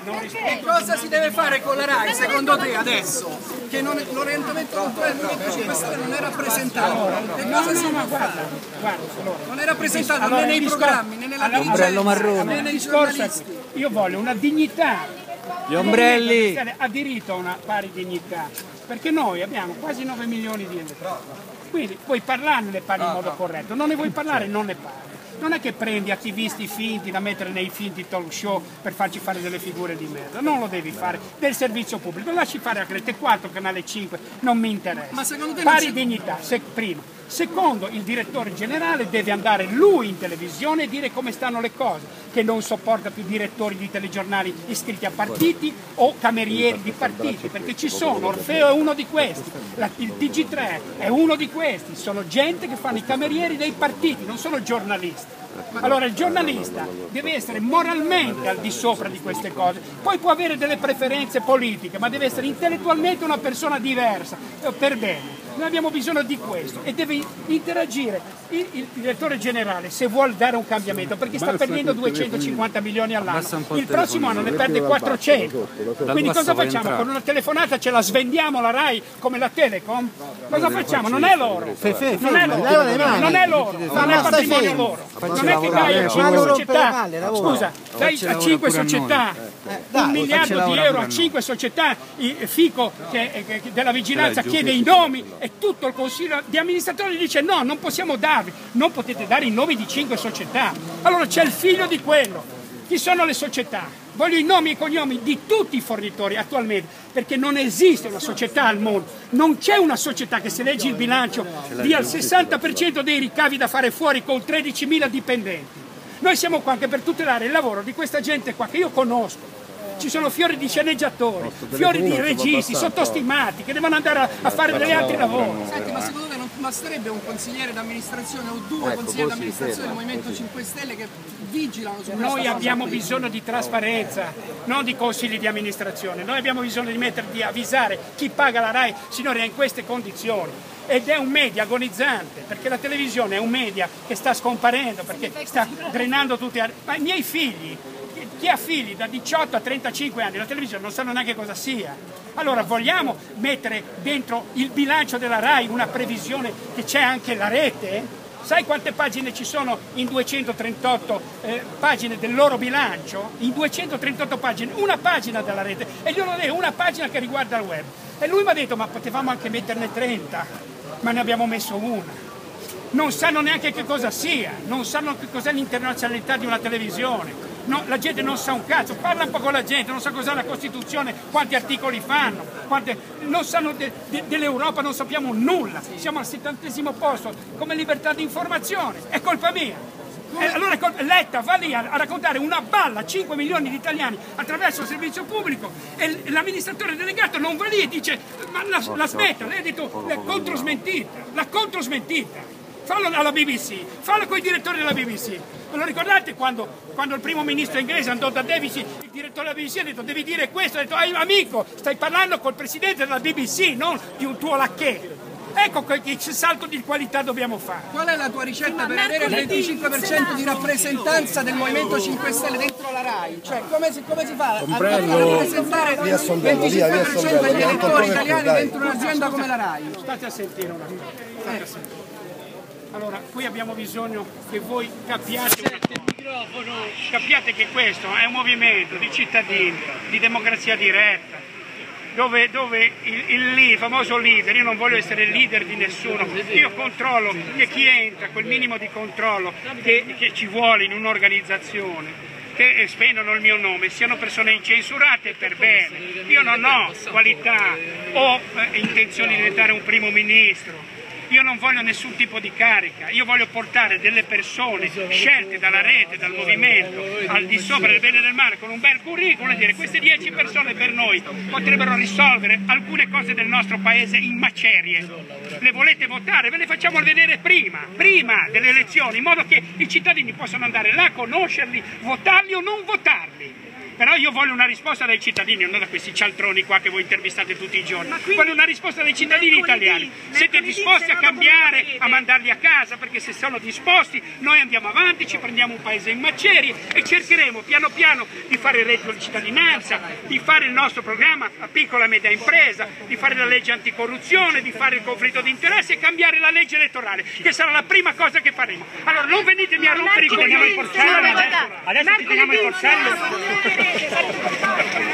E cosa si deve fare con la RAI secondo te adesso? Che l'orientamento culturale del Movimento 5 Stelle non è rappresentato. E cosa si deve fare? Non è rappresentato né nei programmi, né nella dirigenza, né nei giornalisti. Io voglio una dignità. Gli ombrelli ha diritto a una pari dignità, perché noi abbiamo quasi 9 milioni di elettori. Quindi puoi parlarne, ne parli in modo corretto, non ne vuoi parlare, non ne parli. Non è che prendi attivisti finti da mettere nei finti talk show per farci fare delle figure di merda, non lo devi fare, del servizio pubblico, lasci fare a Rete 4, Canale 5, non mi interessa. Ma secondo te pari dignità, prima. Secondo, il direttore generale deve andare lui in televisione e dire come stanno le cose, che non sopporta più direttori di telegiornali iscritti a partiti o camerieri di partiti, perché ci sono, Orfeo è uno di questi, il TG3 è uno di questi, sono gente che fanno i camerieri dei partiti, non sono giornalisti. Allora il giornalista deve essere moralmente al di sopra di queste cose, poi può avere delle preferenze politiche, ma deve essere intellettualmente una persona diversa, per bene. Noi abbiamo bisogno di questo e deve interagire il direttore generale se vuole dare un cambiamento, perché sta perdendo 250 milioni all'anno, il prossimo anno ne perde 400, quindi cosa facciamo? Con una telefonata ce la svendiamo la RAI come la Telecom? Cosa facciamo? Non è loro, non è loro, non è loro, non è patrimonio loro, non è che dai a 5 società, scusa, dai a 5 società 1 miliardo di euro a 5 società, Fico della vigilanza chiede i nomi e tutto il consiglio di amministratori dice no, non possiamo darvi, non potete dare i nomi di 5 società. Allora c'è il figlio di quello. Chi sono le società? Voglio i nomi e cognomi di tutti i fornitori attualmente, perché non esiste una società al mondo, non c'è una società che se leggi il bilancio dia il 60% dei ricavi da fare fuori con 13.000 dipendenti. Noi siamo qua anche per tutelare il lavoro di questa gente qua che io conosco. Ci sono fiori di sceneggiatori, fiori di registi, sottostimati, che devono andare a fare degli altri lavori. Senti, ma secondo te non basterebbe un consigliere d'amministrazione o due consiglieri d'amministrazione del Movimento 5 Stelle che vigilano su questo? Noi abbiamo bisogno di trasparenza, non di consigli di amministrazione. Noi abbiamo bisogno di avvisare chi paga la RAI, signori, è in queste condizioni. Ed è un media agonizzante, perché la televisione è un media che sta scomparendo, perché sta drenando tutti. Ma i miei figli, chi ha figli da 18 a 35 anni, la televisione non sanno neanche cosa sia. Allora vogliamo mettere dentro il bilancio della RAI una previsione che c'è anche la rete? Sai quante pagine ci sono in 238 pagine del loro bilancio? In 238 pagine, una pagina della rete, e io non ho una pagina che riguarda il web. E lui mi ha detto, ma potevamo anche metterne 30, ma ne abbiamo messo una. Non sanno neanche che cosa sia, non sanno che cos'è l'internazionalità di una televisione. No, la gente non sa un cazzo, parla un po' con la gente, non sa cos'è la Costituzione, quanti articoli fanno, non sanno dell'Europa, non sappiamo nulla, siamo al 70° posto come libertà di informazione, è colpa mia. Allora Letta va lì a raccontare una balla a 5 milioni di italiani attraverso il servizio pubblico e l'amministratore delegato non va lì e dice ma la smetta, lei ha detto la controsmentita. Fallo alla BBC, fallo con i direttori della BBC. Ve lo ricordate quando il primo ministro inglese andò da Davis, il direttore della BBC ha detto devi dire questo, ha detto amico, stai parlando col presidente della BBC, non di un tuo lacchè. Ecco che salto di qualità dobbiamo fare. Qual è la tua ricetta per avere il 25% di rappresentanza del Movimento 5 Stelle dentro la RAI? Cioè come si fa a rappresentare il 25% degli elettori italiani dentro un'azienda come la RAI? State a sentire una cosa. Allora, qui abbiamo bisogno che voi capiate che questo è un movimento di cittadini, di democrazia diretta, dove il famoso leader, io non voglio essere il leader di nessuno, io controllo che chi entra, quel minimo di controllo che ci vuole in un'organizzazione, che spendono il mio nome, siano persone incensurate per bene. Io non ho qualità o intenzione di diventare un primo ministro. Io non voglio nessun tipo di carica, io voglio portare delle persone scelte dalla rete, dal movimento, al di sopra del bene e del male, con un bel curriculum e dire queste 10 persone per noi potrebbero risolvere alcune cose del nostro paese in macerie. Le volete votare? Ve le facciamo vedere prima delle elezioni, in modo che i cittadini possano andare là, conoscerli, votarli o non votarli. Però io voglio una risposta dai cittadini, non da questi cialtroni qua che voi intervistate tutti i giorni. Voglio una risposta dai cittadini italiani. Siete disposti a cambiare, a mandarli a casa? Perché se sono disposti noi andiamo avanti, ci prendiamo un paese in macerie e cercheremo piano piano di fare il reddito di cittadinanza, di fare il nostro programma a piccola e media impresa, di fare la legge anticorruzione, di fare il conflitto di interessi e cambiare la legge elettorale, che sarà la prima cosa che faremo. Allora non venitemi a rompere i coglioni. Adesso ti teniamo il porcello.